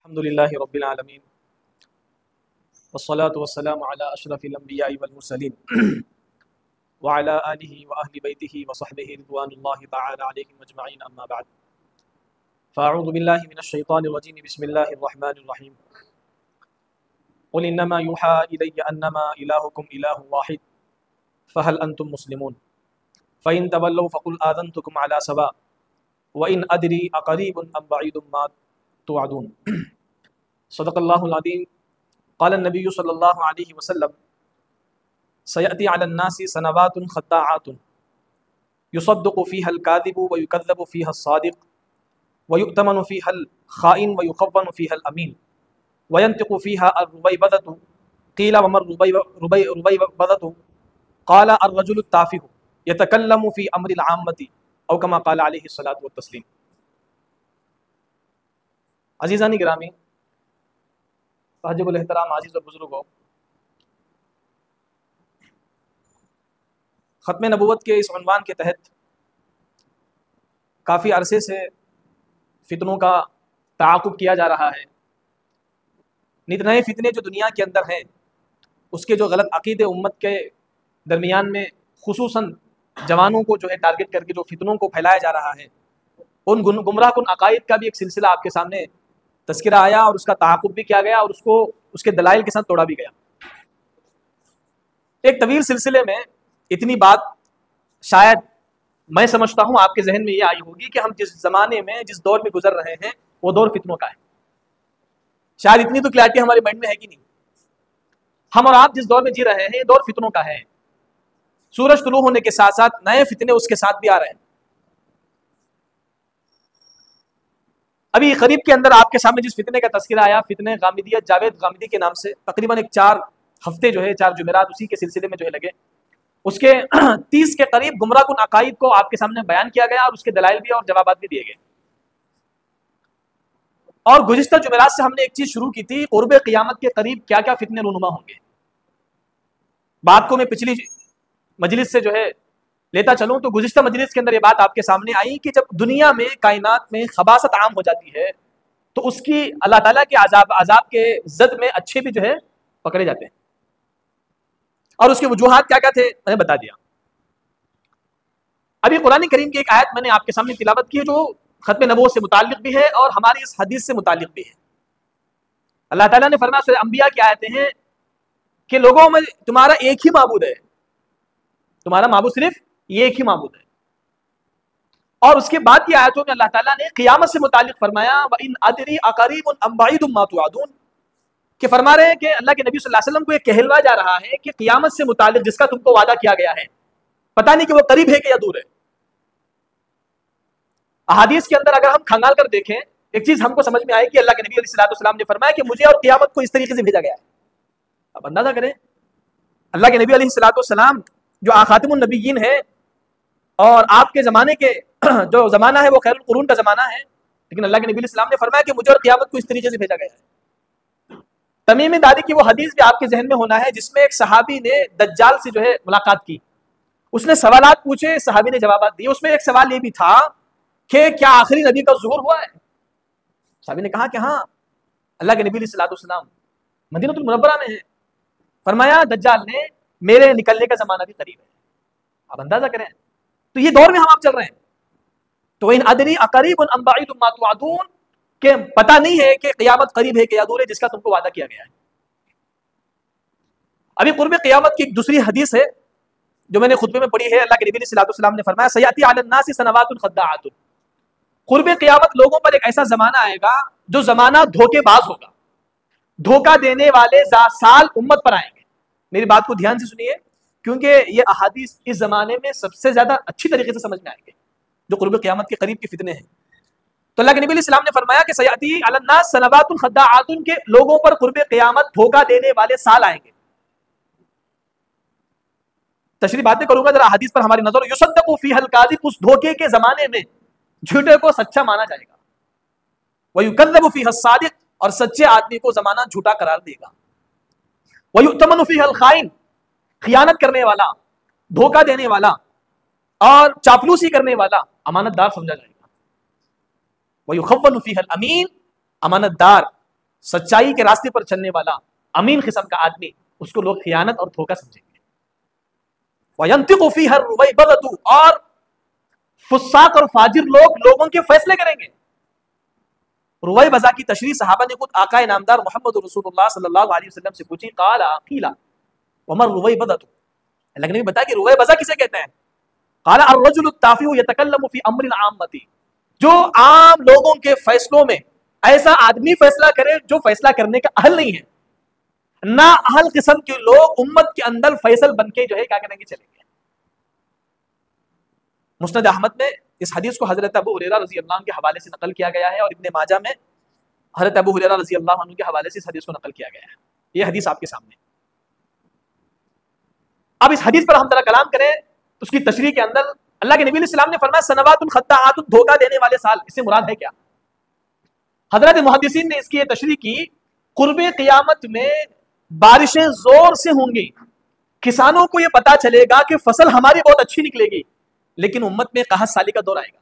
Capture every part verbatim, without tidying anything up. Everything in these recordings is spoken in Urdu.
الحمد للہ رب العالمین والصلاة والسلام علی اشرف الانبیاء والمرسلین وعلی آلہ واہل بیتہ وصحبہ رضوان اللہ تعالی علیہم اجمعین، اما بعد فاعوذ باللہ من الشیطان الرجیم، بسم اللہ الرحمن الرحیم۔ قل انما یوحی الی انما الہکم الہ واحد فہل انتم مسلمون فإن تولوا فقل آذنتکم علی سواء وإن ادری اقریب ام بعید ما توعدون۔ صدق اللہ العظیم۔ قال النبی صلی اللہ علیہ وسلم سیأتی علی الناس سنوات خداعات یصدق فیہا الکاذب ویکذب فیہا الصادق ویؤتمن فیہا الخائن ویخون فیہا الامین وینطق فیہا الربیبضۃ قیل وما الربیبضۃ قال الرجل التافہ یتکلم فی امر العامۃ او کما قال علیہ الصلاۃ والتسلیم۔ عزیزانی گرامی، واجب الاحترام عزیز و بزرگوں، ختم نبوت کے اس عنوان کے تحت کافی عرصے سے فتنوں کا تعاقب کیا جا رہا ہے۔ نت نئے فتنے جو دنیا کے اندر ہیں، اس کے جو غلط عقیدے امت کے درمیان میں خصوصاً جوانوں کو جو ہے ٹارگٹ کر کے جو فتنوں کو پھیلایا جا رہا ہے، ان گمراہ کن عقائد کا بھی ایک سلسلہ آپ کے سامنے تذکرہ آیا اور اس کا تعاقب بھی کیا گیا اور اس کو اس کے دلائل کے ساتھ توڑا بھی گیا۔ ایک طویل سلسلے میں اتنی بات شاید میں سمجھتا ہوں آپ کے ذہن میں یہ آئی ہوگی کہ ہم جس زمانے میں جس دور میں گزر رہے ہیں وہ دور فتنوں کا ہے۔ شاید اتنی تو کلیئرٹی ہمارے مائنڈ میں ہے کہ نہیں، ہم اور آپ جس دور میں جی رہے ہیں یہ دور فتنوں کا ہے۔ سورج طلوع ہونے کے ساتھ ساتھ نئے فتنے اس کے ساتھ بھی آ رہے ہیں۔ ابھی قریب کے اندر آپ کے سامنے جس فتنے کا تذکرہ آیا، فتنے غامدیت، جاوید غامدی کے نام سے، تقریباً ایک چار ہفتے جو ہے چار جمعرات اسی کے سلسلے میں جو ہے لگے، اس کے تیس کے قریب گمراہ کن عقائد کو آپ کے سامنے بیان کیا گیا اور اس کے دلائل بھی اور جوابات بھی دیے گئے۔ اور گزشتہ جمعرات سے ہم نے ایک چیز شروع کی تھی، قرب قیامت کے قریب کیا کیا فتنے رونما ہوں گے۔ بات کو میں پچھلی مجلس سے جو ہے لیتا چلوں تو گزشتہ مجلس کے اندر یہ بات آپ کے سامنے آئی کہ جب دنیا میں کائنات میں خباثت عام ہو جاتی ہے تو اس کی اللہ تعالیٰ کے عذاب عذاب کے زد میں اچھے بھی جو ہے پکڑے جاتے ہیں، اور اس کے وجوہات کیا کیا تھے میں نے بتا دیا۔ ابھی قرآن کریم کی ایک آیت میں نے آپ کے سامنے تلاوت کی جو ختم نبوت سے متعلق بھی ہے اور ہماری اس حدیث سے متعلق بھی ہے۔ اللہ تعالیٰ نے فرمایا سورہ انبیاء کی آیتیں ہیں کہ لوگوں میں تمہارا ایک ہی معبود ہے، تمہارا معبود صرف یہ ایک ہی معبود ہے۔ اور اس کے بعد کی آیتوں میں اللہ تعالیٰ نے قیامت سے متعلق فرمایا وَإِنْ أَدْرِي أَقَرِيبٌ أَمْ بَعِيدٌ مَا تُوعَدُونَ، کہ فرما رہے ہیں کہ اللہ کے نبی صلی اللہ علیہ وسلم کو یہ کہلوایا جا رہا ہے کہ قیامت سے متعلق جس کا تم کو وعدہ کیا گیا ہے پتہ نہیں کہ وہ قریب ہے کہ یا دور ہے۔ احادیث کے اندر اگر ہم کھنگال کر دیکھیں ایک چیز ہم کو سمجھ میں آئے کہ اللہ کے نبی علیہ السلام نے فرمایا کہ مجھے اور قیامت کو اس طریقے سے بھیجا گیا ہے۔ اب اندازہ کریں اللہ کے نبی علیہ السلام جو خاتم النبیین ہے اور آپ کے زمانے کے جو زمانہ ہے وہ خیر القرون کا زمانہ ہے، لیکن اللہ کے نبی علیہ السلام نے فرمایا کہ مجھے اور قیامت کو اس طریقے سے بھیجا گیا ہے۔ تمیم داری کی وہ حدیث بھی آپ کے ذہن میں ہونا ہے جس میں ایک صحابی نے دجال سے جو ہے ملاقات کی، اس نے سوالات پوچھے، صحابی نے جوابات دیے۔ اس میں ایک سوال یہ بھی تھا کہ کیا آخری نبی کا ظہور ہوا ہے؟ صحابی نے کہا کہ ہاں، اللہ کے نبی علیہ الصلوۃ والسلام مدینہ المنورہ میں ہے۔ فرمایا دجال نے میرے نکلنے کا زمانہ بھی قریب ہے۔ آپ اندازہ کریں تو یہ دور میں ہم آپ چل رہے ہیں۔ تو ان ادری اقریب ام بعید ما توعدون، کہ پتہ نہیں ہے کہ قیامت قریب ہے کہ یا دور ہے جس کا تم کو وعدہ کیا گیا ہے۔ ابھی قرب قیامت کی ایک دوسری حدیث ہے جو میں نے خطبے میں پڑھی ہے، اللہ کے نبی صلی اللہ علیہ وسلم نے فرمایا سیاتی علی الناس سنوات خداعات، قرب قیامت لوگوں پر ایک ایسا زمانہ آئے گا جو زمانہ دھوکے باز ہوگا، دھوکہ دینے والے سال امت پر آئیں گے۔ میری بات کو دھیان سے سنیے کیونکہ یہ احادیث اس زمانے میں سب سے زیادہ اچھی طریقے سے سمجھ میں آئیں گے جو قرب قیامت کے قریب کی فتنے ہیں۔ تو اللہ کے نبی علیہ السلام نے فرمایا کہ سیاتی علی الناس سنوات خداعات، کے لوگوں پر قرب قیامت دھوکہ دینے والے سال آئیں گے۔ تشریح باتیں کروں گا ذرا حدیث پر ہماری نظر۔ یصدق فیہا الکاذب، اس دھوکے کے زمانے میں جھوٹے کو سچا مانا جائے گا، ویکذب فیہا الصادق، اور سچے آدمی کو زمانہ جھوٹا قرار دے گا، ویؤتمن فیہا الخائن، خیانت کرنے والا، دھوکہ دینے والا اور چاپلوسی کرنے والا امانت دار سمجھا جائے گا، ویخون فیہا الامین، امانت دار سچائی کے راستے پر چلنے والا امین قسم کا آدمی، اس کو لوگ خیانت اور دھوکہ سمجھیں گے. وَيَنْتِقُ فِيهَا الرُّوَيْبَضَةُ، اور فساق اور فاجر لوگ لوگوں کے فیصلے کریں گے. رویبضہ کی تشریح صحابہ نے خود آقا نامدار محمد رسول اللہ صلی اللہ علیہ وسلم سے پوچھی. قال قیل وما الرویبضۃ، اللہ نے بھی بتایا کہ رویبضہ کسے کہتے ہیں. قال الرجل التافہ یتکلم فی امر العامۃ، جو عام لوگوں کے فیصلوں میں ایسا آدمی فیصلہ کرے جو فیصلہ کرنے کا اہل نہیں ہے. نا اہل قسم کے لوگ امت کے اندر فیصل بن کے جو ہے کیا کریں گے، چلیں گے. مسند احمد میں اس حدیث کو حضرت ابو ہریرہ رضی اللہ عنہ کے حوالے سے نقل کیا گیا ہے، اور ابن ماجہ میں حضرت ابو ہریرہ رضی اللہ عنہ کے حوالے سے اس حدیث کو نقل کیا گیا ہے. یہ حدیث آپ کے سامنے. اب اس حدیث پر ہم ذرا کلام کریں. اس کی تشریح کے اندر اللہ کے نبی علیہ السلام نے فرمایا سنوات خطاعات، دھوکہ دینے والے سال. اس سے مراد ہے کیا؟ حضرت محدثین نے اس کی یہ تشریح کی، قرب قیامت میں بارشیں زور سے ہوں گی، کسانوں کو یہ پتا چلے گا کہ فصل ہماری بہت اچھی نکلے گی، لیکن امت میں قحط سالی کا دور آئے گا.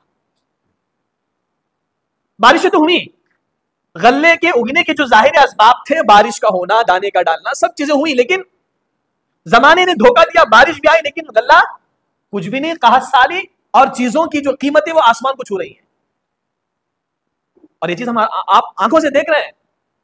بارشیں تو ہوئی، غلے کے اگنے کے جو ظاہر اسباب تھے، بارش کا ہونا، دانے کا ڈالنا، سب چیزیں ہوئی، لیکن زمانے نے دھوکہ دیا. بارش بھی آئی لیکن غلہ کچھ بھی نہیں، قحط سالی، اور چیزوں کی جو قیمتیں وہ آسمان کو چھو رہی ہیں. اور یہ چیز ہم آپ آنکھوں سے دیکھ رہے ہیں.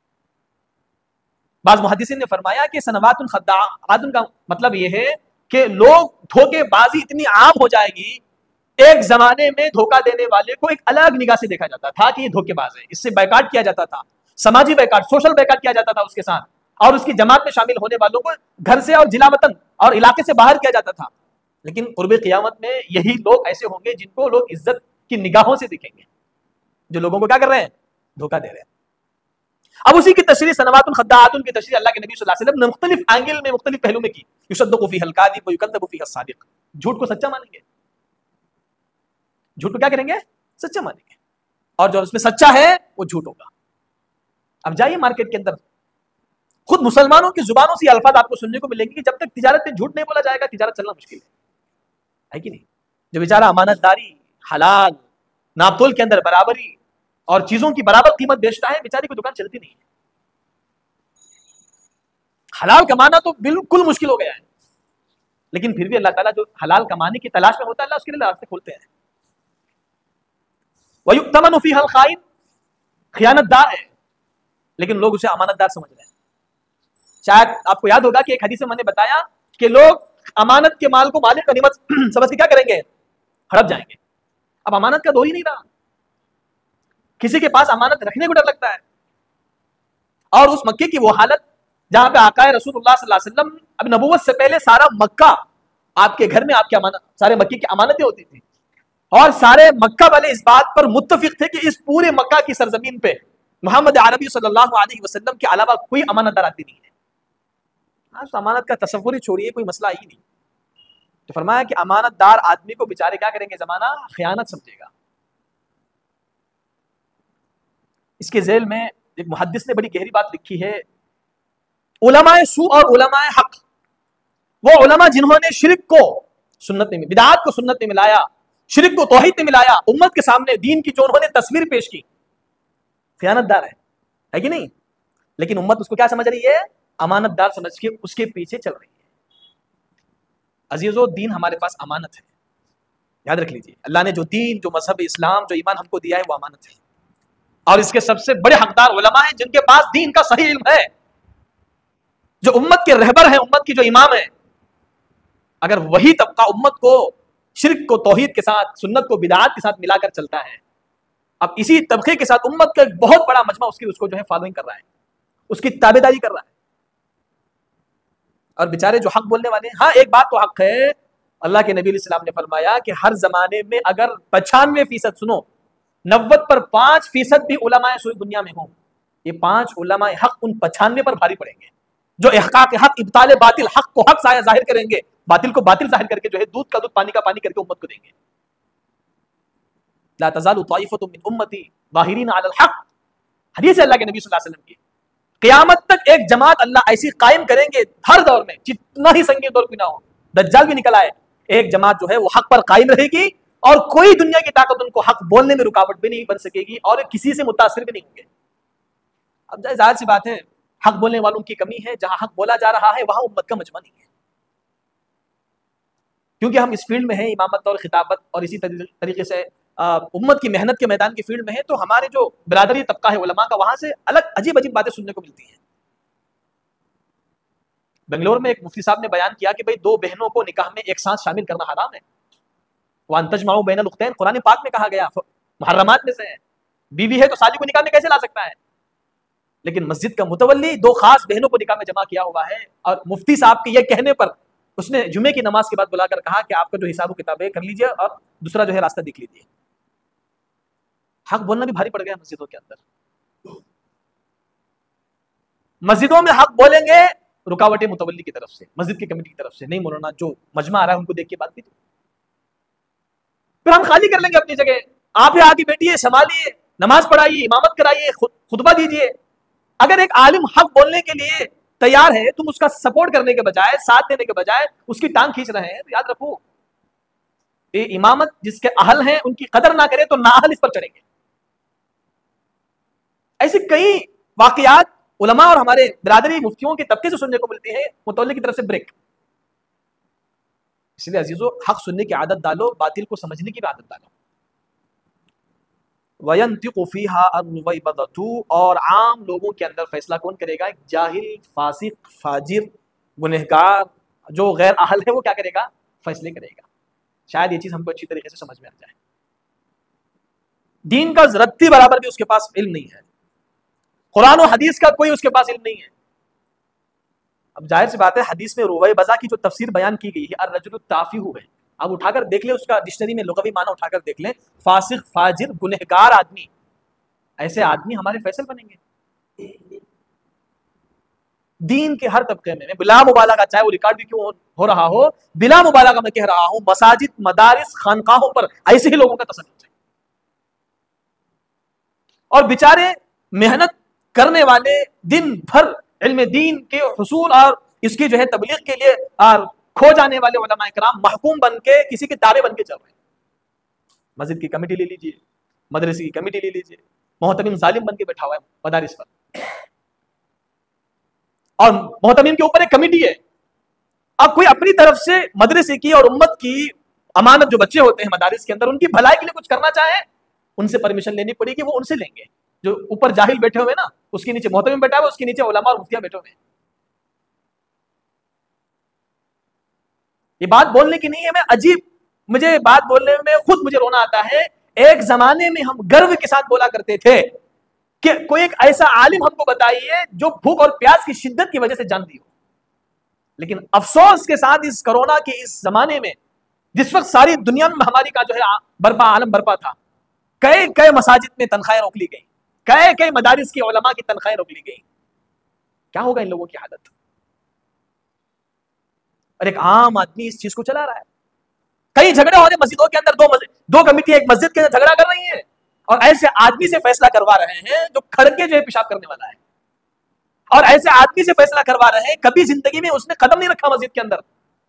بعض محدثین نے فرمایا کہ سنوات خداعات کا مطلب یہ ہے کہ لوگ دھوکے بازی اتنی عام ہو جائے گی. ایک زمانے میں دھوکہ دینے والے کو ایک الگ نگاہ سے دیکھا جاتا تھا کہ یہ دھوکے باز ہے، اس سے بائیکاٹ کیا جاتا تھا، سماجی بائیکاٹ، سوشل بائیکاٹ کیا جاتا تھا اس کے ساتھ، اور اس کی جماعت میں شامل ہونے والوں کو گھر سے اور ضلع وطن اور علاقے سے باہر کیا جاتا تھا. لیکن قرب قیامت میں یہی لوگ ایسے ہوں گے جن کو لوگ عزت کی نگاہوں سے دیکھیں گے، جو لوگوں کو کیا کر رہے ہیں، دھوکہ دے رہے ہیں. اب اسی کی تشریح سنوات خداعات کی تشریح اللہ کے نبی صلی اللہ علیہ وسلم نے مختلف اینگل میں، مختلف پہلو میں کی. یصدق فیہ الکاذب ویکذب فیہ الصادق، جھوٹ کو سچا مانیں گے، جھوٹ کو کیا کریں گے، سچا مانیں گے، اور جو اس میں سچا ہے وہ جھوٹ ہوگا. اب جائیے مارکیٹ کے اندر، خود مسلمانوں کی زبانوں سے الفاظ آپ کو سننے کو ملیں گے کہ جب تک تجارت میں جھوٹ نہیں بولا جائے گا تجارت چلنا مشکل ہے، ہے کہ نہیں؟ جو بیچارہ امانت داری، حلال، ناپ تول کے اندر برابری اور چیزوں کی برابر قیمت بیچتا ہے، بیچاری کی دکان چلتی نہیں ہے. حلال کمانا تو بالکل مشکل ہو گیا ہے، لیکن پھر بھی اللہ تعالیٰ جو حلال کمانے کی تلاش میں ہوتا ہے اللہ اس کے لیے راستے کھولتے ہیں. وَيُؤْتَمَنُ فِيهَا الْخَائِنُ، خیانت دار ہے لیکن لوگ اسے امانت دار سمجھ رہے ہیں. شاید آپ کو یاد ہوگا کہ ایک حدیث میں میں نے بتایا کہ لوگ امانت کے مال کو مال غنیمت سمجھ کے کیا کریں گے، ہڑپ جائیں گے. اب امانت کا دور ہی نہیں رہا، کسی کے پاس امانت رکھنے کو ڈر لگتا ہے. اور اس مکے کی وہ حالت جہاں پہ آقا رسول اللہ صلی اللہ علیہ وسلم اب نبوت سے پہلے سارا مکہ آپ کے گھر میں آپ کی امانت، سارے مکے کی امانتیں ہوتی تھی، اور سارے مکہ والے اس بات پر متفق تھے کہ اس پورے مکہ کی سرزمین پہ محمد عربی صلی اللہ علیہ وسلم کے علاوہ کوئی امانت دار آتی نہیں ہے. آج امانت کا تصور ہی چھوڑیے، کوئی مسئلہ ہی نہیں. تو فرمایا کہ امانت دار آدمی کو بیچارے کیا کریں گے، زمانہ خیانت سمجھے گا. اس کے ذیل میں ایک محدث نے بڑی گہری بات لکھی ہے. علماء سوء اور علماء حق، وہ علماء جنہوں نے شرک کو سنت میں، بدعات کو سنت میں ملایا، شرک کو توحید میں ملایا، امت کے سامنے دین کی جو انہوں نے تصویر پیش کی، خیانت دار ہے، ہے کہ نہیں؟ لیکن امت اس کو کیا سمجھ رہی ہے، امانت دار سمجھ کے اس کے پیچھے چل رہی ہے. عزیزو، دین ہمارے پاس امانت ہے، یاد رکھ لیجیے. اللہ نے جو دین، جو مذہب اسلام، جو ایمان ہم کو دیا ہے وہ امانت ہے، اور اس کے سب سے بڑے حقدار علماء ہیں جن کے پاس دین کا صحیح علم ہے، جو امت کے رہبر ہیں، امت کی جو امام ہیں. اگر وہی طبقہ امت کو شرک کو توحید کے ساتھ، سنت کو بدعات کے ساتھ ملا کر چلتا ہے، اب اسی طبقے کے ساتھ امت کا ایک بہت بڑا مجمع اس کی اس کو جو ہے فالوئنگ کر رہا ہے، اس کی تابعداری کر رہا ہے. اور بیچارے جو حق بولنے والے ہیں، ہاں ایک بات تو حق ہے، اللہ کے نبی علیہ السلام نے فرمایا کہ ہر زمانے میں اگر پچانوے فیصد سنو نوت پر پانچ فیصد بھی علماء سوئی دنیا میں ہوں، یہ پانچ علماء حق ان پچانوے پر بھاری پڑیں گے، جو احقاق حق، ابطال باطل، حق کو حق ظاہر کریں گے، باطل کو باطل ظاہر کر کے جو ہے دودھ کا دودھ، پانی کا پانی کر کے امت کو دیں گے. لا تزال طائفۃ من امتی ظاہرین علی الحق، حدیث ہے اللہ کے نبی صلی اللہ علیہ وسلم کی. قیامت تک ایک جماعت اللہ ایسی قائم کریں گے ہر دور میں، جتنا ہی سنگین دور بھی نہ ہو، دجال بھی نکل آئے، ایک جماعت جو ہے وہ حق پر قائم رہے گی، اور کوئی دنیا کی طاقت ان کو حق بولنے میں رکاوٹ بھی نہیں بن سکے گی، اور کسی سے متاثر بھی نہیں ہوں گے. اب ظاہر سی بات ہے حق بولنے والوں کی کمی ہے، جہاں حق بولا جا رہا ہے وہاں امت کا مجمع نہیں ہے، کیونکہ ہم اس فیلڈ میں ہیں امامت اور خطابت اور اسی طریقے سے امت کی محنت کے میدان کی فیلڈ میں ہے، تو ہمارے جو برادری طبقہ ہے علماء کا وہاں سے الگ عجیب عجیب باتیں سننے کو ملتی ہیں۔ بنگلور میں ایک مفتی صاحب نے بیان کیا کہ بھئی دو بہنوں کو نکاح میں ایک ساتھ شامل کرنا حرام ہے، وَأَن تَجْمَعُوا بَيْنَ الْأُخْتَيْنِ قرآن پاک میں کہا گیا، محرمات میں سے ہے، بیوی ہے تو شادی کو نکاح میں کیسے لا سکتا ہے؟ لیکن مسجد کا متولی دو خاص بہنوں کو نکاح میں جمع کیا ہوا ہے، اور مفتی صاحب کے یہ کہنے پر اس نے جمعے کی نماز کے بعد بلا کر کہا کہ آپ کا جو حساب و کتاب ہے کر لیجئے اور دوسرا جو ہے راستہ دیکھ لیجئے۔ حق بولنا بھی بھاری پڑ گیا مسجدوں کے اندر، مسجدوں میں حق بولیں گے رکاوٹیں متولی کی طرف سے، مسجد کی کمیٹی کی طرف سے، نہیں مولانا جو مجمع آ رہا ہے ان کو دیکھ کے بات کیجیے، پھر ہم خالی کر لیں گے اپنی جگہ، آپ آ کے بیٹھیے، سنبھالیے، نماز پڑھائیے، امامت کرائیے، خطبہ دیجیے۔ اگر ایک عالم حق بولنے کے لیے تیار ہے، تم اس کا سپورٹ کرنے کے بجائے، ساتھ دینے کے بجائے اس کی ٹانگ کھینچ رہے ہیں، تو یاد رکھو یہ امامت جس کے اہل ہیں ان کی قدر نہ کرے تو نااہل اس پر چڑھیں گے۔ ایسے کئی واقعات علماء اور ہمارے برادری مفتیوں کے طبقے سے سننے کو ملتی ہے، متولی کی طرف سے بریک۔ اس لیے عزیزو حق سننے کی عادت ڈالو، باطل کو سمجھنے کی بھی عادت ڈالو۔ وَيَنْتِقُ فِيهَا الرُّوَيْبَضَةُ، اور عام لوگوں کے اندر فیصلہ کون کرے گا؟ جاہل، فاسق، فاجر، گنہگار، جو غیر اہل ہے وہ کیا کرے گا؟ فیصلے کرے گا۔ شاید یہ چیز ہم کو اچھی طریقے سے سمجھ میں آ جائے۔ دین کا رتی برابر بھی اس کے پاس علم نہیں ہے، قرآن و حدیث کا کوئی اس کے پاس علم نہیں ہے۔ اب ظاہر سی بات ہے حدیث میں روی بزا کی جو تفسیر بیان کی گئی ہے الرجل التافہ ہے، اب اٹھا کر دیکھ لیں اس کا ڈکشنری میں لغوی معنی اٹھا کر دیکھ لیں، فاسق، فاجر، گنہگار آدمی، ایسے آدمی ہمارے فیصل بنیں گے دین کے ہر طبقے میں۔ بلا مبالغہ، چاہے وہ ریکارڈ بھی کیوں ہو رہا ہو، بلا مبالغہ میں کہہ رہا ہوں، مساجد، مدارس، خانقاہوں پر ایسے ہی لوگوں کا تسلط ہے، اور بیچارے محنت کرنے والے دن بھر علم دین کے حصول اور اس کی جو ہے تبلیغ کے لیے اور کھو جانے والے علماء کرام محکوم بن کے کسی کے تابع بن کے چل رہے ہیں۔ مسجد کی کمیٹی لے لیجئے، مدرسے کی کمیٹی لے لیجئے، محتمم ظالم بن کے بیٹھا ہوا ہے مدارس پر، اور محتمم کے اوپر ایک کمیٹی ہے۔ اب کوئی اپنی طرف سے مدرسے کی اور امت کی امانت جو بچے ہوتے ہیں مدارس کے اندر ان کی بھلائی کے لیے کچھ کرنا چاہے، ان سے پرمیشن لینی پڑے گی، وہ ان سے لیں گے۔ جو اوپر جاہل بیٹھے ہوئے نا، اس کے نیچے محتمم بیٹھا ہوا، اس کے نیچے علماء اور مفتیاں بیٹھے ہوئے ہیں۔ یہ بات بولنے کی نہیں ہے، میں عجیب، مجھے بات بولنے میں خود مجھے رونا آتا ہے۔ ایک زمانے میں ہم گرو کے ساتھ بولا کرتے تھے کہ کوئی ایک ایسا عالم ہم کو بتائیے جو بھوک اور پیاس کی شدت کی وجہ سے جان دی ہو، لیکن افسوس کے ساتھ اس کرونا کے اس زمانے میں جس وقت ساری دنیا میں مہاماری کا جو ہے برپا عالم برپا تھا، کئی کئی مساجد میں تنخواہیں روک لی گئی، کئی کئی مدارس کی علماء کی تنخواہیں روک لی گئی۔ کیا ہوگا ان لوگوں کی حالت؟ اور ایک عام آدمی اس چیز کو چلا رہا ہے۔ کئی جھگڑے ہو رہے مسجدوں کے اندر، دو مسجد دو کمیٹی ایک مسجد کے اندر جھگڑا کر رہی ہیں اور ایسے آدمی سے فیصلہ کروا رہے ہیں جو کھڑ کے جو ہے پیشاب کرنے والا ہے، اور ایسے آدمی سے فیصلہ کروا رہے ہیں کبھی زندگی میں اس نے قدم نہیں رکھا مسجد کے اندر۔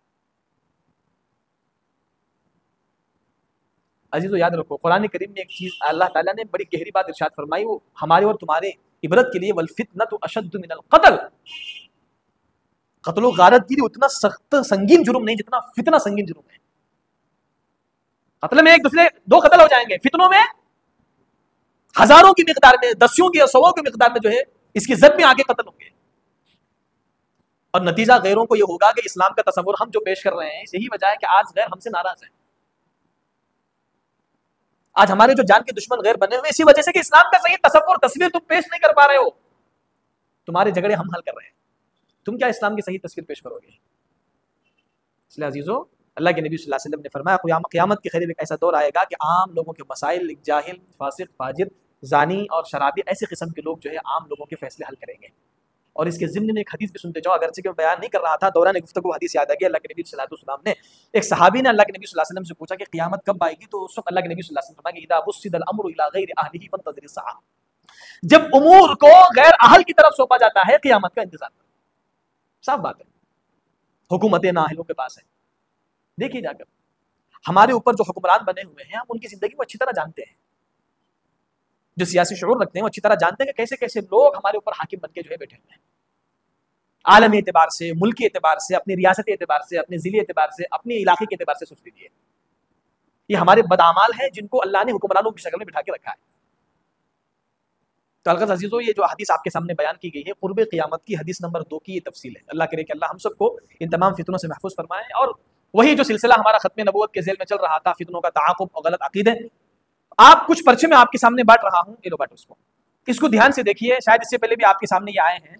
عزیزو یاد رکھو قرآن کریم میں ایک چیز اللہ تعالیٰ نے بڑی گہری بات ارشاد فرمائی، وہ ہمارے اور تمہارے عبرت کے لیے، والفتنة اشد من القتل، قتل و غارت گیری اتنا سخت سنگین جرم نہیں جتنا فتنہ سنگین جرم ہے۔ قتل میں ایک دوسرے دو قتل ہو جائیں گے، فتنوں میں ہزاروں کی مقدار میں، دسیوں کی اور سووں کی مقدار میں جو ہے اس کی زد میں آگے قتل ہوں گے، اور نتیجہ غیروں کو یہ ہوگا کہ اسلام کا تصور ہم جو پیش کر رہے ہیں، یہی وجہ ہے کہ آج غیر ہم سے ناراض ہیں۔ آج ہمارے جو جان کے دشمن غیر بنے ہوئے اسی وجہ سے کہ اسلام کا صحیح تصور تصویر تم پیش نہیں کر پا رہے ہو، تمہارے جھگڑے ہم حل کر رہے ہیں، تم کیا اسلام کی صحیح تصویر پیش کرو گے؟ اس لیے عزیزو اللہ کے نبی صلی اللہ علیہ وسلم نے فرمایا قیامت کے قریب ایک ایسا دور آئے گا کہ عام لوگوں کے مسائل جاہل، فاسق، فاجر، زانی اور شرابی ایسے قسم کے لوگ جو ہے عام لوگوں کے فیصلے حل کریں گے۔ اور اس کے ضمن میں ایک حدیث بھی سنتے جاؤ، اگرچہ کہ میں بیان نہیں کر رہا تھا، دوران گفتگو حدیث یاد آ گئی۔ اللہ کے نبی صلی اللہ علیہ وسلم نے ایک صحابی نے اللہ کے نبی صلی اللہ علیہ وسلم سے پوچھا کہ قیامت کب آئے گی، تو اس وقت اللہ کے نبی صلی اللہ علیہ وسلم نے فرمایا کہ اذا بسد الامر الى غیر اہلہ فانتظر الساعہ، جب امور کو غیر اہل کی طرف سونپا جاتا ہے قیامت کا انتظار کرو۔ صاف بات ہے، حکومتیں نااہلوں کے پاس ہیں۔ دیکھیے جا کر ہمارے اوپر جو حکمران بنے ہوئے ہیں ہم ان کی زندگی کو اچھی طرح جانتے ہیں، جو سیاسی شعور رکھتے ہیں وہ اچھی طرح جانتے ہیں کہ کیسے کیسے لوگ ہمارے اوپر حاکم بن کے جو ہے بیٹھے ہوئے ہیں، عالمی اعتبار سے، ملکی اعتبار سے، اپنی ریاستی اعتبار سے، اپنے ضلعی اعتبار سے، اپنے علاقے کے اعتبار سے سوچ لیجیے. یہ ہمارے بدعمال ہیں جن کو اللہ نے حکمرانوں کی شکل میں بٹھا کے رکھا ہے. تو الغرض عزیزو، یہ جو حدیث آپ کے سامنے بیان کی گئی ہے قرب قیامت کی حدیث نمبر دو کی یہ تفصیل ہے. اللہ کرے کہ اللہ ہم سب کو ان تمام فتنوں سے محفوظ فرمائے، اور وہی جو سلسلہ ہمارا ختم نبوت کے ذیل میں چل رہا تھا، فتنوں کا تعاقب اور غلط عقیدے، آپ کچھ پرچے میں آپ کے سامنے بانٹ رہا ہوں، یہ لو بانٹو اس کو، اس کو دھیان سے دیکھیے. شاید اس سے پہلے بھی آپ کے سامنے یہ آئے ہیں.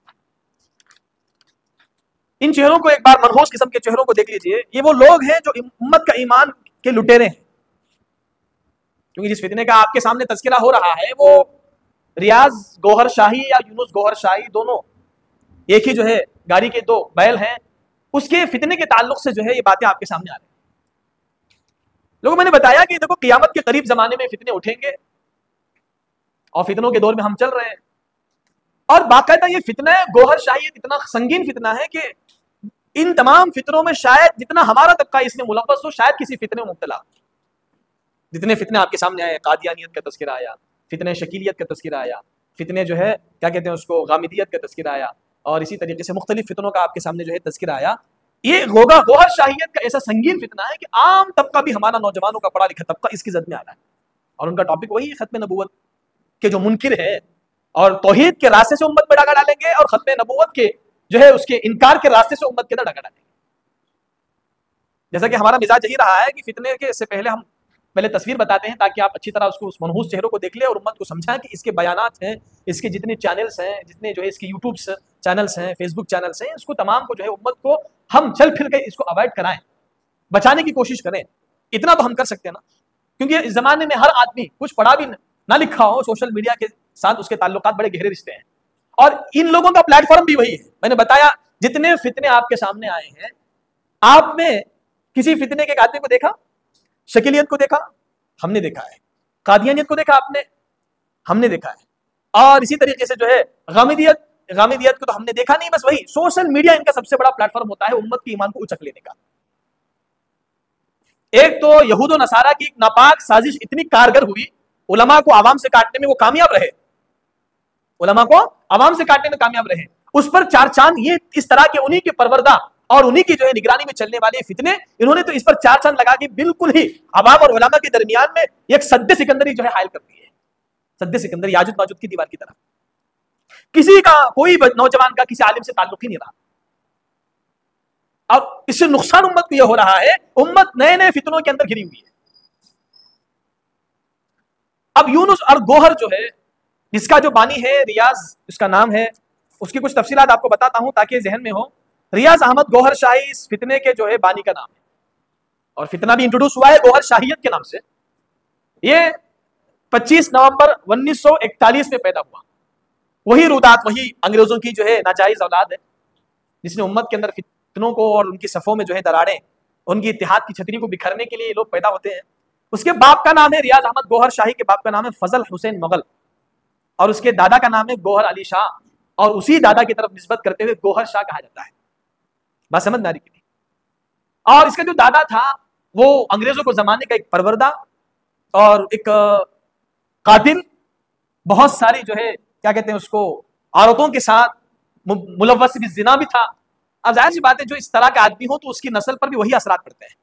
ان چہروں کو ایک بار منحوس قسم کے چہروں کو دیکھ لیجئے. یہ وہ لوگ ہیں جو امت کا ایمان کے لٹیرے ہیں، کیونکہ جس فتنے کا آپ کے سامنے تذکرہ ہو رہا ہے وہ ریاض گوہر شاہی یا یونس گوہر شاہی، دونوں ایک ہی جو ہے گاڑی کے دو بیل ہیں، اس کے فتنے کے تعلق سے جو ہے یہ باتیں آپ کے سامنے آ رہی ہیں. لوگوں میں نے بتایا کہ دیکھو قیامت کے قریب زمانے میں فتنے اٹھیں گے، اور فتنوں کے دور میں ہم چل رہے ہیں، اور باقاعدہ یہ فتنہ گوہر شاہیت اتنا سنگین فتنہ ہے کہ ان تمام فتنوں میں شاید جتنا ہمارا طبقہ اس میں ملوث ہو، شاید کسی فتنے میں مبتلا. جتنے فتنے آپ کے سامنے آئے، قادیانیت کا تذکرہ آیا، فتنہ شکیلیت کا تذکرہ آیا، فتنے جو ہے کیا کہتے ہیں اس کو غامدیت کا تذکرہ آیا، اور اسی طریقے سے مختلف فتنوں کا آپ کے سامنے جو ہے تذکرہ آیا. یہ گوگا گوہر شاہیت کا ایسا سنگین فتنہ ہے کہ عام طبقہ بھی، ہمارا نوجوانوں کا پڑھا لکھا طبقہ اس کی زد میں آ رہا ہے، اور ان کا ٹاپک وہی ہے ختم نبوت کے جو منکر ہے، اور توحید کے راستے سے امت پہ ڈاکہ ڈالیں گے، اور ختم نبوت کے جو ہے اس کے انکار کے راستے سے امت کے اندر ڈاکہ ڈالیں گے. جیسا کہ ہمارا مزاج یہی رہا ہے کہ فتنے کے سے پہلے ہم پہلے تصویر بتاتے ہیں تاکہ آپ اچھی طرح اس کو اس منحوس چہروں کو دیکھ لیں اور امت کو سمجھائیں کہ اس کے بیانات ہیں، اس کے جتنے چینلز ہیں، جتنے جو ہے اس کے یوٹیوب چینلز ہیں، فیس بک چینلز ہیں، اس کو تمام کو جو ہے امت کو ہم چل پھر کے اس کو اوائڈ کرائیں، بچانے کی کوشش کریں. اتنا تو ہم کر سکتے ہیں نا، کیونکہ اس زمانے میں ہر آدمی کچھ پڑھا بھی نہ لکھا ہو، سوشل میڈیا کے ساتھ اس کے تعلقات بڑے گہرے رشتے ہیں، اور ان لوگوں کا پلیٹ فارم بھی وہی ہے. میں نے بتایا جتنے فتنے آپ کے سامنے آئے ہیں، آپ نے کسی فتنے کے ایک آدمی کو دیکھا؟ شکیلیت کو دیکھا؟ ہم نے دیکھا ہے. قادیانیت کو دیکھا آپ نے؟ ہم نے دیکھا ہے. اور اسی طریقے سے جو ہے غامدیت غامدیت کو تو ہم نے دیکھا نہیں. بس وہی سوشل میڈیا ان کا سب سے بڑا پلیٹ فارم ہوتا ہے امت کے ایمان کو اچک لینے کا. ایک تو یہود و نصارہ کی ایک ناپاک سازش اتنی کارگر ہوئی، علماء کو عوام سے کاٹنے میں وہ کامیاب رہے، علماء کو عوام سے کاٹنے میں کامیاب رہے. اس پر چار چاند یہ اس طرح کے انہی کے پروردہ اور انہی کی جو ہے نگرانی میں چلنے والے فتنے، انہوں نے تو اس پر چار چاند لگا کے بالکل ہی عوام اور علماء کے درمیان میں ایک سد سکندری جو ہے حائل کر دی ہے. سد سکندری یاجوج ماجوج کی دیوار کی طرح. کسی کا کوئی نوجوان کا کسی عالم سے تعلق ہی نہیں رہا، اور اس سے نقصان امت کو یہ ہو رہا ہے، امت نئے نئے فتنوں کے اندر گھری ہوئی ہے. اب یونس اور گوہر جو ہے، جس کا جو بانی ہے ریاض اس کا نام ہے، اس کی کچھ تفصیلات آپ کو بتاتا ہوں تاکہ ذہن میں ہو. ریاض احمد گوہر شاہی اس فتنے کے جو ہے بانی کا نام ہے، اور فتنہ بھی انٹروڈیوس ہوا ہے گوہر شاہیت کے نام سے. یہ پچیس نومبر انیس سو اکتالیس میں پیدا ہوا. وہی رودات، وہی انگریزوں کی جو ہے ناجائز اولاد ہے، جس نے امت کے اندر فتنوں کو اور ان کی صفوں میں جو ہے دراڑیں، ان کی اتحاد کی چھتری کو بکھرنے کے لیے یہ لوگ پیدا ہوتے ہیں. اس کے باپ کا نام ہے ریاض احمد گوہر شاہی، کے باپ کا نام ہے فضل حسین مغل، اور اس کے دادا کا نام ہے گوہر علی شاہ، اور اسی دادا کی طرف نسبت کرتے ہوئے گوہر شاہ کہا جاتا ہے. بات سمجھ میں آ رہی کی نہیں؟ اور اس کا جو دادا تھا وہ انگریزوں کو زمانے کا ایک پروردہ اور ایک قاتل، بہت ساری جو ہے کیا کہتے ہیں اس کو عورتوں کے ساتھ ملوث بھی، زنا بھی تھا. اب ظاہر سی بات ہے جو اس طرح کا آدمی ہو تو اس کی نسل پر بھی وہی اثرات پڑتے ہیں.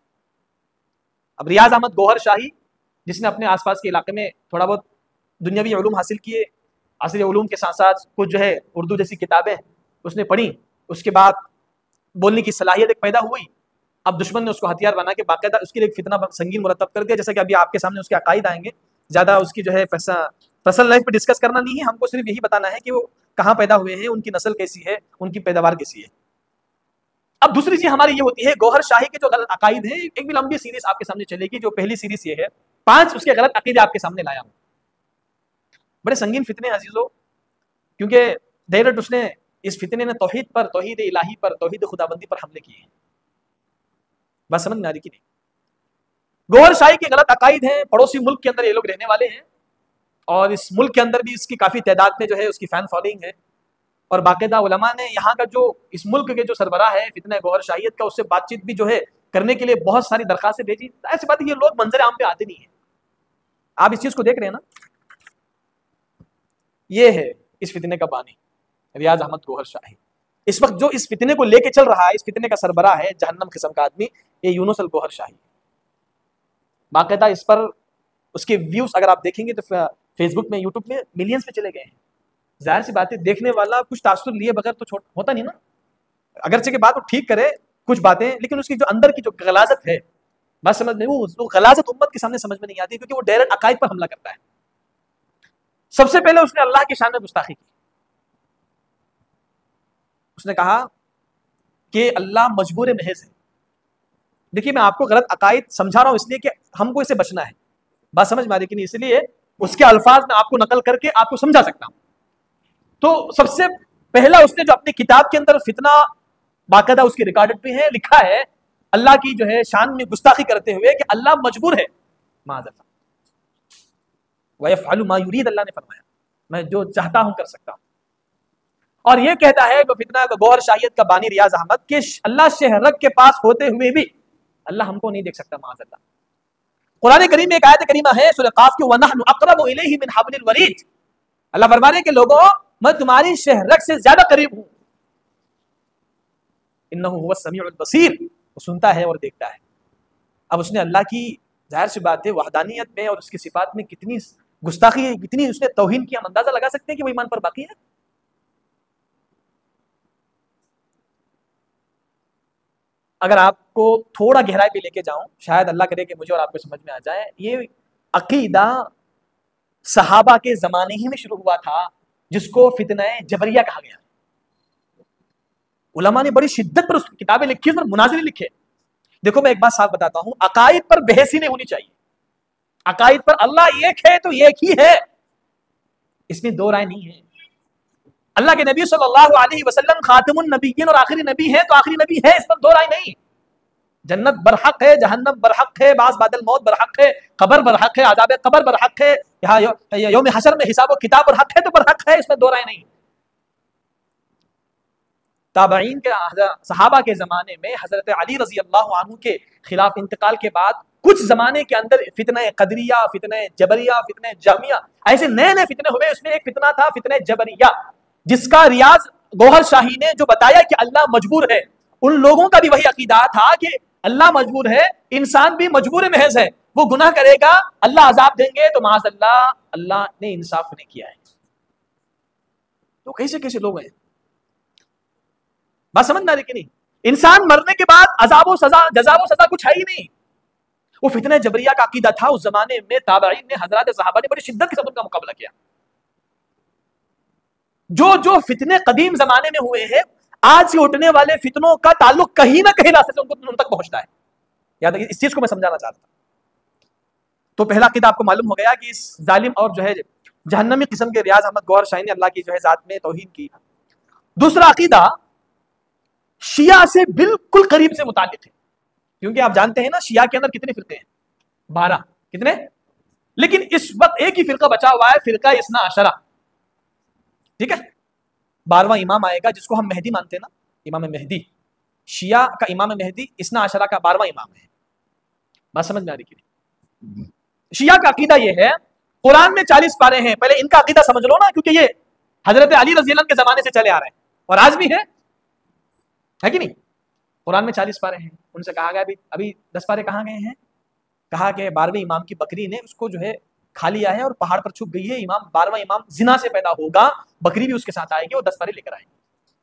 اب ریاض احمد گوہر شاہی، جس نے اپنے آس پاس کے علاقے میں تھوڑا بہت دنیاوی علوم حاصل کیے، عصری علوم کے ساتھ ساتھ کچھ جو ہے اردو جیسی کتابیں اس نے پڑھی، اس کے بعد بولنے کی صلاحیت ایک پیدا ہوئی. اب دشمن نے اس کو ہتھیار بنا کے باقاعدہ اس کے لیے ایک فتنہ سنگین مرتب کر دیا. جیسا کہ ابھی آپ کے سامنے اس کے عقائد آئیں گے، زیادہ اس کی جو ہے پرسنل لائف پہ ڈسکس کرنا نہیں ہے، ہم کو صرف یہی بتانا ہے کہ وہ کہاں پیدا ہوئے ہیں، ان کی نسل کیسی ہے، ان کی پیداوار کیسی ہے. اب دوسری چیز ہماری یہ ہوتی ہے گوہر شاہی کے جو غلط عقائد ہیں، ایک بھی لمبی سیریز آپ کے سامنے چلے گی. جو پہلی سیریز یہ ہے، پانچ اس کے غلط عقیدے آپ کے سامنے لایا ہوں. بڑے سنگین فتنے ہیں عزیزو، کیونکہ ڈائریکٹ اس نے اس فتنے نے توحید پر، توحید الہی پر، توحید خداوندی پر حملے کیے ہیں. بات سمجھ میں آ رہی کی نہیں؟ گوہر شاہی کے غلط عقائد ہیں. پڑوسی ملک کے اندر یہ لوگ رہنے والے ہیں، اور اس ملک کے اندر بھی اس کی کافی تعداد میں جو ہے اس کی فین فالوئنگ ہے. اور باقاعدہ علماء نے یہاں کا جو اس ملک کے جو سربراہ ہے فتنہ گوہر شاہیت کا، اس سے بات چیت بھی جو ہے کرنے کے لیے بہت ساری درخواستیں بھیجی. ایسی بات ہے یہ لوگ منظر عام پہ آتے نہیں ہیں. آپ اس چیز کو دیکھ رہے ہیں نا. یہ ہے اس فتنے کا بانی ریاض احمد گوہر شاہی. اس وقت جو اس فتنے کو لے کے چل رہا ہے، اس فتنے کا سربراہ ہے جہنم قسم کا آدمی، یہ یونس الگوہر شاہی. باقاعدہ اس پر اس کے ویوز اگر آپ دیکھیں گے تو فیس بک میں، یوٹیوب میں ملینز پہ چلے گئے ہیں. ظاہر سی بات ہے دیکھنے والا کچھ تاثر لیے بغیر تو ہوتا نہیں نا. اگرچہ کہ بات وہ ٹھیک کرے کچھ باتیں، لیکن اس کی جو اندر کی جو غلاظت ہے، بات سمجھ میں، وہ غلاظت امت کے سامنے سمجھ میں نہیں آتی، کیونکہ وہ ڈائریکٹ عقائد پر حملہ کرتا ہے. سب سے پہلے اس نے اللہ کی شان میں گستاخی کی. اس نے کہا کہ اللہ مجبور محض ہے. دیکھیے میں آپ کو غلط عقائد سمجھا رہا ہوں اس لیے کہ ہم کو اسے بچنا ہے. بات سمجھ میں آ رہی کہ نہیں؟ اس لیے اس کے الفاظ میں آپ کو نقل کر کے آپ کو سمجھا سکتا ہوں. تو سب سے پہلا اس نے جو اپنی کتاب کے اندر فتنہ باقاعدہ اس کی ریکارڈڈ بھی ہے، لکھا ہے اللہ کی جو ہے شان میں گستاخی کرتے ہوئے کہ اللہ مجبور ہے معاذ اللہ. وَيَفْعَلُ مَا يُرِيدُ، اللہ نے فرمایا میں جو چاہتا ہوں کر سکتا ہوں. اور یہ کہتا ہے کہ فتنہ گوہر شاہیت کا بانی ریاض احمد کہ اللہ شہرک کے پاس ہوتے ہوئے بھی اللہ ہم کو نہیں دیکھ سکتا معاذ اللہ. قرآن کریم میں ایک آیت کریمہ ہے سورہ قاف کی، وَنَحْنُ أَقْرَبُ إِلَيْهِ مِنْ حَبْلِ الْوَرِيدِ. اللہ فرما رہے ہیں کہ لوگوں میں تمہاری شہرک سے زیادہ قریب ہوں. انه هو السمیع البصیر، وہ سنتا ہے اور دیکھتا ہے. اب اس نے اللہ کی ظاہر سی بات ہے وحدانیت میں اور اس کی صفات میں کتنی گستاخی، کتنی اس نے توہین کی، ہم اندازہ لگا سکتے ہیں کہ وہ ایمان پر باقی ہے. اگر آپ کو تھوڑا گہرائی پہ لے کے جاؤں، شاید اللہ کرے کہ مجھے اور آپ کو سمجھ میں آ جائے. یہ عقیدہ صحابہ کے زمانے ہی میں شروع ہوا تھا جس کو فتنہ جبریہ کہا گیا. علماء نے بڑی شدت پر اس کی کتابیں لکھی اور مناظرے لکھے. دیکھو میں ایک بات صاف بتاتا ہوں، عقائد پر بحث ہی نہیں ہونی چاہیے. عقائد پر اللہ ایک ہے تو ایک ہی ہے، اس میں دو رائے نہیں ہے. اللہ کے نبی صلی اللہ علیہ وسلم خاتم النبیین اور آخری نبی ہے تو آخری نبی ہے، اس پر دو رائے نہیں. جنت برحق ہے، جہنم برحق ہے، بعض بعد الموت برحق ہے، قبر برحق ہے، عذاب قبر برحق ہے، یہاں یوم حشر میں حساب و کتاب برحق ہے تو برحق ہے، اس میں دو رائے نہیں. تابعین کے صحابہ کے زمانے میں حضرت علی رضی اللہ عنہ کے خلاف انتقال کے بعد کچھ زمانے کے اندر فتنہ قدریہ، فتنہ جبریہ، فتنہ جہمیہ، ایسے نئے نئے فتنے ہوئے. اس میں ایک فتنہ تھا فتنہ جبریہ جس کا ریاض گوہر شاہی نے جو بتایا کہ اللہ مجبور ہے. ان لوگوں کا بھی وہی عقیدہ تھا کہ اللہ مجبور ہے، انسان بھی مجبور محض ہے، وہ گناہ کرے گا اللہ عذاب دیں گے تو معاذ اللہ اللہ نے انصاف نہیں کیا ہے. تو کیسے کیسے لوگ ہیں، بات سمجھ میں آ رہی کہ نہیں؟ انسان مرنے کے بعد عذاب و سزا، جزا و سزا کچھ ہے ہی نہیں. وہ فتنہ جبریہ کا عقیدہ تھا. اس زمانے میں تابعین نے، حضرات صحابہ نے بڑی شدت کے ساتھ ان کا مقابلہ کیا. جو جو فتنے قدیم زمانے میں ہوئے ہیں، آج سے اٹھنے والے فتنوں کا تعلق کہیں نہ کہیں راستے سے ان کو ان تک پہنچتا ہے. یاد اس چیز کو میں سمجھانا چاہتا ہوں. تو پہلا عقیدہ آپ کو معلوم ہو گیا کہ اس ظالم اور جو ہے جہنمی قسم کے ریاض احمد گوہر شاہی نے اللہ کی جو ہے ذات میں توہین کی. دوسرا عقیدہ شیعہ سے بالکل قریب سے متعلق ہے، کیونکہ آپ جانتے ہیں نا شیعہ کے اندر کتنے فرقے ہیں؟ بارہ. کتنے؟ لیکن اس وقت ایک ہی فرقہ بچا ہوا ہے، فرقہ اثنا عشرہ. ٹھیک ہے، بارہواں امام آئے گا جس کو ہم مہدی مانتے ہیں نا، امام مہدی. شیعہ کا امام مہدی اثنا عشرہ کا بارہواں امام ہے. بات سمجھ میں آ رہی کہ نہیں؟ شیعہ کا عقیدہ یہ ہے، قرآن میں چالیس پارے ہیں. پہلے ان کا عقیدہ سمجھ لو نا، کیونکہ یہ حضرت علی رضی اللہ عنہ کے زمانے سے چلے آ رہے ہیں اور آج بھی ہے، ہے کہ نہیں؟ قرآن میں چالیس پارے ہیں. ان سے کہا گیا ابھی ابھی دس پارے کہاں گئے ہیں؟ کہا کہ بارہویں امام کی بکری نے اس کو جو ہے کھا لیا ہے اور پہاڑ پر چھپ گئی ہے. امام بارہواں امام زنا سے پیدا ہوگا، بکری بھی اس کے ساتھ آئے گی اور دس پارے لے کر آئے گی.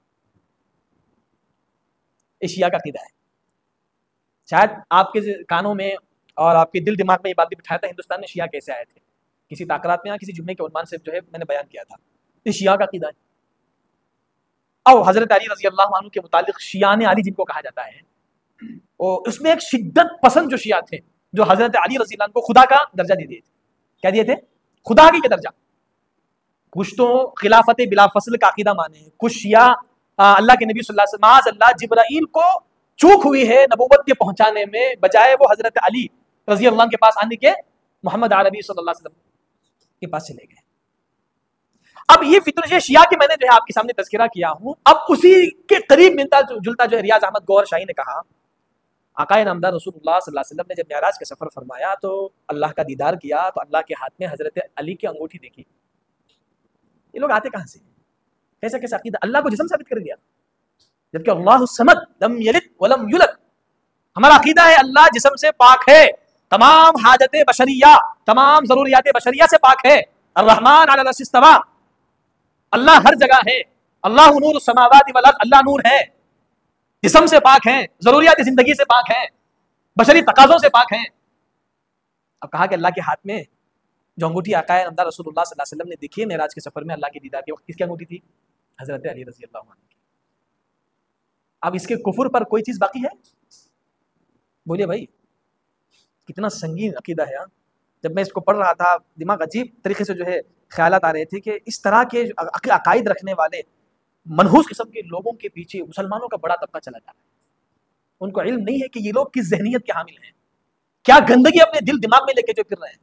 یہ شیعہ کا عقیدہ ہے. شاید آپ کے کانوں میں اور آپ کے دل دماغ میں یہ بات بھی بٹھایا تھا ہندوستان میں شیعہ کیسے آئے تھے. کسی تاکرات میں یا کسی جمعے کے عنوان سے جو ہے میں نے بیان کیا تھا. یہ شیعہ کا عقیدہ ہے. او حضرت علی رضی اللہ عنہ کے متعلق شیعان علی جن کو کہا جاتا ہے، اور اس میں ایک شدت پسند جو شیعہ تھے جو حضرت علی رضی اللہ عنہ کو خدا کا درجہ دے دیے تھے. کیا دیے تھے؟ خدا کی درجہ. کچھ تو خلافت بلا فصل کا عقیدہ مانے، کچھ شیعہ اللہ کے نبی صلی اللہ علیہ وسلم معاذ اللہ جبرائیل کو چوک ہوئی ہے نبوت کے پہنچانے میں، بجائے وہ حضرت علی رضی اللہ عنہ کے پاس آنے کے محمد عربی صلی اللہ علیہ وسلم کے پاس چلے گئے. اب یہ فطر یہ شیعہ کے میں نے جو ہے آپ کے سامنے تذکرہ کیا ہوں. اب اسی کے قریب ملتا جلتا جو ہے ریاض احمد گوہر شاہی نے کہا، آقا نامدار رسول اللہ صلی اللہ علیہ وسلم نے جب معراج کا سفر فرمایا تو اللہ کا دیدار کیا تو اللہ کے ہاتھ میں حضرت علی کی انگوٹھی دیکھی. یہ لوگ آتے کہاں سے؟ کیسا کیسا عقیدہ؟ اللہ کو جسم ثابت کر دیا، جبکہ اللہ الصمد لم یلد ولم یولد. ہمارا عقیدہ ہے اللہ جسم سے پاک ہے، تمام حاجت بشریہ، تمام ضروریات بشریہ سے پاک ہے. الرحمن علی العرش استویٰ، اللہ ہر جگہ ہے. اللہ نور السماوات والارض، اللہ نور ہے، جسم سے پاک ہیں، ضروریات زندگی سے پاک ہیں، بشری تقاضوں سے پاک ہیں. اب کہا کہ اللہ کے ہاتھ میں جو انگوٹھی آقا نامدار رسول اللہ صلی اللہ علیہ وسلم نے دیکھی ہے معراج کے سفر میں اللہ کے دیدار کے وقت، کس کی انگوٹھی تھی؟ حضرت علی رضی اللہ عنہ کی. اب اس کے کفر پر کوئی چیز باقی ہے؟ بولیے بھائی، کتنا سنگین عقیدہ ہے. جب میں اس کو پڑھ رہا تھا دماغ عجیب طریقے سے جو ہے خیالات آ رہے تھے کہ اس طرح کے عقائد رکھنے والے منحوس قسم کے لوگوں کے پیچھے مسلمانوں کا بڑا طبقہ چلا جا رہا ہے. ان کو علم نہیں ہے کہ یہ لوگ کس ذہنیت کے حامل ہیں، کیا گندگی اپنے دل دماغ میں لے کے جو پھر رہے ہیں.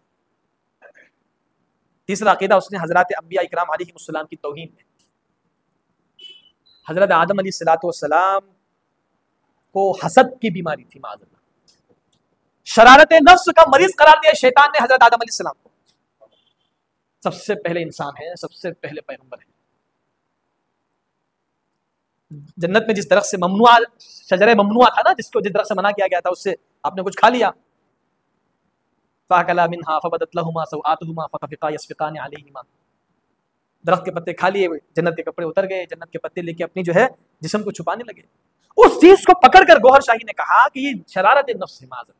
تیسرا عقیدہ اس نے حضرات انبیاء اکرام علیہ السلام کی توہین ہے. حضرت آدم علیہ الصلوۃ والسلام کو حسد کی بیماری تھی، معاذ اللہ، شرارت نفس کا مریض قرار دیا شیطان نے حضرت آدم علیہ السلام کو. سب سے پہلے انسان ہے، سب سے پہلے پیغمبر ہے. جنت میں جس درخت سے ممنوع شجرہ ممنوع تھا نا، جس کو جس درخت سے منع کیا گیا تھا، اس سے آپ نے کچھ کھا لیا. فَأَكَلَا مِنْهَا فَبَدَتْ لَهُمَا سَوْآتُهُمَا فَطَفِقَا يَسْفِقَانِ عَلَيْهِمَا. درخت کے پتے کھا لیے، جنت کے کپڑے اتر گئے، جنت کے پتے لے کے اپنی جو ہے جسم کو چھپانے لگے. اس چیز کو پکڑ کر گوہر شاہی نے کہا کہ یہ شرارت نفس ہے، معاذ اللہ.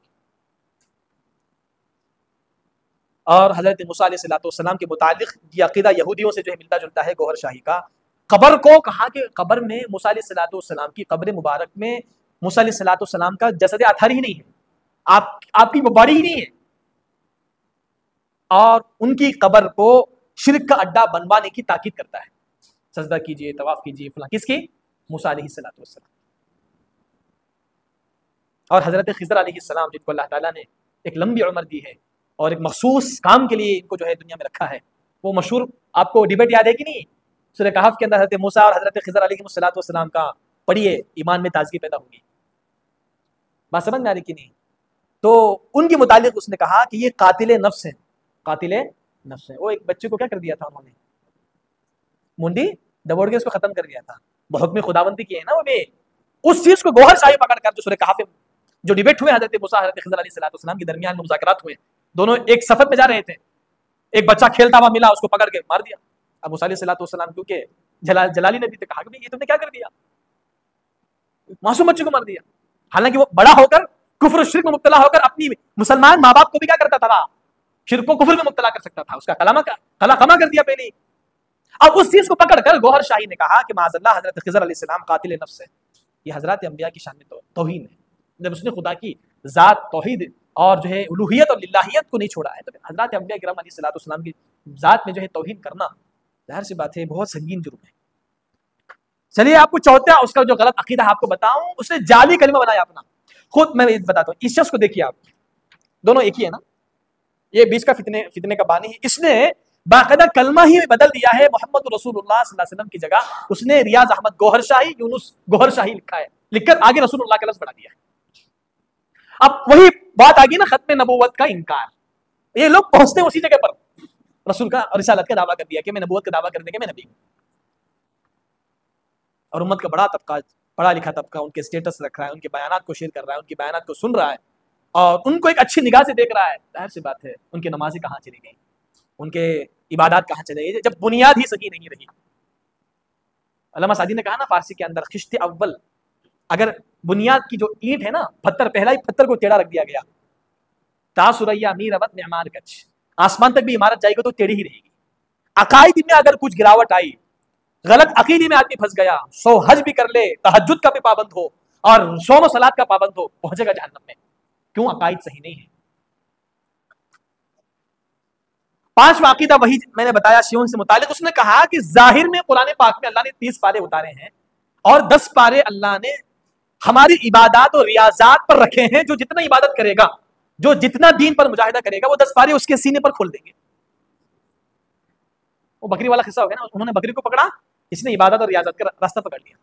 اور حضرت موسیٰ علیہ السلام کے متعلق یہ عقیدہ یہودیوں سے جو ہے ملتا جلتا ہے گوہر شاہی کا. قبر کو کہا کہ قبر میں موسیٰ علیہ السلام کی قبر مبارک میں موسیٰ علیہ السلام کا جسد اطہر ہی نہیں ہے، آپ آپ کی باڈی ہی نہیں ہے، اور ان کی قبر کو شرک کا اڈا بنوانے کی تاکید کرتا ہے. سجدہ کیجئے، طواف کیجئے، فلاں. کس کی؟ موسیٰ علیہ السلام. اور حضرت خضر علیہ السلام جن کو اللہ تعالیٰ نے ایک لمبی عمر دی ہے اور ایک مخصوص کام کے لیے ان کو جو ہے دنیا میں رکھا ہے، وہ مشہور آپ کو ڈیبیٹ یاد ہے کہ نہیں؟ سورہ کہف کے اندر حضرت موسیٰ اور حضرت خضر علیہ السلام کا پڑھیے، ایمان میں تازگی پیدا ہوگی. بات سمجھ میں آ رہی کہ نہیں؟ تو ان کے متعلق اس نے کہا کہ یہ قاتل نفس ہیں، قاتل نفس ہیں. وہ ایک بچے کو کیا کر دیا تھا انہوں نے؟ منڈی دبوڑ کے اس کو ختم کر دیا تھا. بحکم خداوندی کی ہے نا وہ بھی. اس چیز کو گوہر شاہی پکڑ کر جو سورہ کہف جو ڈیبیٹ ہوئے حضرت موسیٰ حضرت خضر علیہ السلام کے درمیان میں مذاکرات ہوئے، دونوں ایک سفر میں جا رہے تھے، ایک بچہ کھیلتا ہوا ملا، اس کو پکڑ کے مار دیا. اب موسیٰ علیہ السلام کیونکہ جلال جلالی نبی نے کہا کہ یہ تم نے کیا کر دیا، معصوم بچے کو مار دیا. حالانکہ وہ بڑا ہو کر کفر و شرک میں مبتلا ہو کر اپنی مسلمان ماں باپ کو بھی کیا کرتا تھا، شرک و کفر میں مبتلا کر سکتا تھا، اس کا کلامہ کا کلا کما کر دیا پہلے. اب اس چیز کو پکڑ کر گوہر شاہی نے کہا کہ معاذ اللہ حضرت خضر علیہ السلام قاتل نفس ہے. یہ حضرات انبیاء کی شان میں توہین ہے. جب اس نے خدا کی ذات، توحید اور جو ہے الوہیت اور للہیت کو نہیں چھوڑا ہے، تو حضرات انبیاء کرام علیہ الصلوۃ والسلام کی ذات میں جو ہے توہین کرنا ظاہر سی بات ہے بہت سنگین جرم ہے. چلیے آپ کو چوتھا اس کا جو غلط عقیدہ آپ کو بتاؤں. اس نے جعلی کلمہ بنایا اپنا خود. میں بتاتا ہوں، اس شخص کو دیکھیے آپ، دونوں ایک ہی ہے نا، یہ بیچ کا فتنے فتنے کا بانی ہے. اس نے باقاعدہ کلمہ ہی بدل دیا ہے. محمد رسول اللہ صلی اللہ علیہ وسلم کی جگہ اس نے ریاض احمد گوہر شاہی یونس گوہر شاہی لکھا ہے، لکھ کر آگے رسول اللہ کا لفظ بڑھا دیا ہے. اب وہی بات آگی نا، ختم نبوت کا انکار. یہ لوگ پہنچتے ہیں اسی جگہ پر، رسول کا اور رسالت کا دعویٰ کر دیا کہ میں نبوت کا دعویٰ کرنے کے میں نبی ہوں. اور امت کا بڑا طبقہ، پڑھا لکھا طبقہ ان کے سٹیٹس رکھ رہا ہے، ان کے بیانات کو شیئر کر رہا ہے، ان کے بیانات کو سن رہا ہے اور ان کو ایک اچھی نگاہ سے دیکھ رہا ہے. ظاہر سی بات ہے ان کی نمازیں کہاں چلی گئی، ان کے عبادات کہاں چلے گئی جب بنیاد ہی سکی نہیں رہی. علامہ سعدی نے کہا نا فارسی کے اندر، خشت اول، اگر بنیاد کی جو اینٹ ہے نا، پتھر پہلا ہی پتھر کو ٹیڑھا رکھ دیا گیا، تا سریا میر ابد معمار گچ، آسمان تک بھی عمارت جائے گی تو ٹیڑھی ہی رہے گی. عقائد میں اگر کچھ گراوٹ آئی، غلط عقیدے میں آدمی پھنس گیا، سو حج بھی کر لے، تہجد کا بھی پابند ہو اور صوم و صلات کا پابند ہو، پہنچے گا جہنم میں. کیوں؟ عقائد صحیح نہیں ہے. پانچواں عقیدہ وہی میں نے بتایا شیعوں سے متعلق. اس نے کہا کہ ظاہر میں قرآن پاک میں اللہ نے تیس پارے اتارے ہیں اور دس پارے اللہ نے ہماری عبادات اور ریاضات پر رکھے ہیں. جو جتنا عبادت کرے گا، جو جتنا دین پر مجاہدہ کرے گا، وہ دس پارے اس کے سینے پر کھول دیں گے. وہ بکری والا قصہ ہو گیا نا، انہوں نے بکری کو پکڑا، اس نے عبادت اور ریاضت کا راستہ پکڑ لیا.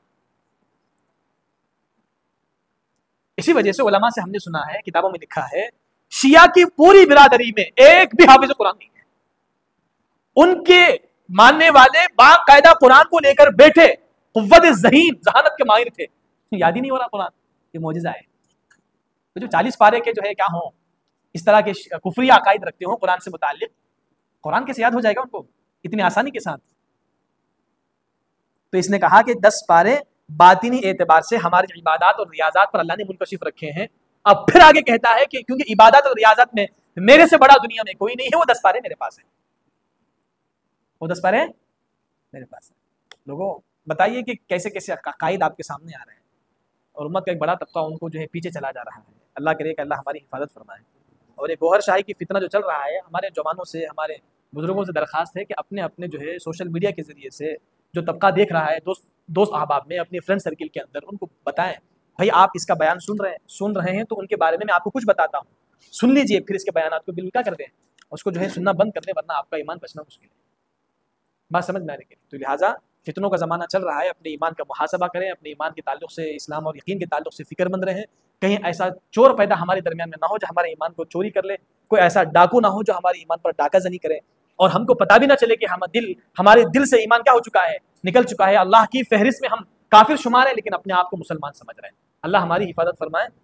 اسی وجہ سے علماء سے ہم نے سنا ہے، کتابوں میں لکھا ہے، شیعہ کی پوری برادری میں ایک بھی حافظ قرآن نہیں ہے. ان کے ماننے والے باقاعدہ قرآن کو لے کر بیٹھے، قوت ذہین، ذہانت کے ماہر تھے. یاد ہی نہیں ہو رہا قرآن، یہ معجزہ ہے. تو جو چالیس پارے کے جو ہے کیا ہوں اس طرح کے کفری عقائد رکھتے ہوں قرآن سے متعلق، قرآن کیسے یاد ہو جائے گا ان کو اتنی آسانی کے ساتھ؟ تو اس نے کہا کہ دس پارے باطنی اعتبار سے ہماری عبادات اور ریاضات پر اللہ نے منکشف رکھے ہیں. اب پھر آگے کہتا ہے کہ کیونکہ عبادات اور ریاضت میں میرے سے بڑا دنیا میں کوئی نہیں ہے، وہ دس پارے میرے پاس ہیں، وہ دس پارے میرے پاس ہیں. لوگوں بتائیے کہ کیسے کیسے عقائد آپ کے سامنے آ رہے ہیں، اور امت کا ایک بڑا طبقہ ان کو جو ہے پیچھے چلا جا رہا ہے. اللہ کرے کہ اللہ ہماری حفاظت فرمائے. اور یہ گوہر شاہی کی فتنہ جو چل رہا ہے، ہمارے جوانوں سے، ہمارے بزرگوں سے درخواست ہے کہ اپنے اپنے جو ہے سوشل میڈیا کے ذریعے سے جو طبقہ دیکھ رہا ہے، دوست دوست احباب میں، اپنے فرینڈ سرکل کے اندر، ان کو بتائیں بھائی آپ اس کا بیان سن رہے ہیں سن رہے ہیں تو ان کے بارے میں میں آپ کو کچھ بتاتا ہوں، سن لیجئے، پھر اس کے بیانات کو بالکل کیا کر دیں، اس کو جو ہے سننا بند کر دیں، ورنہ آپ کا ایمان بچنا مشکل ہے. بات سمجھ میں آنے کے لیے تو لہٰذا فتنوں کا زمانہ چل رہا ہے، اپنے ایمان کا محاسبہ کریں، اپنے ایمان کے تعلق سے، اسلام اور یقین کے تعلق سے فکر مند رہیں. کہیں ایسا چور پیدا ہمارے درمیان میں نہ ہو جو ہمارے ایمان کو چوری کر لے، کوئی ایسا ڈاکو نہ ہو جو ہمارے ایمان پر ڈاکہ زنی کرے، اور ہم کو پتہ بھی نہ چلے کہ ہم دل ہمارے دل سے ایمان کیا ہو چکا ہے، نکل چکا ہے. اللہ کی فہرست میں ہم کافر شمار ہیں لیکن اپنے آپ کو مسلمان سمجھ رہے ہیں. اللہ ہماری حفاظت فرمائے.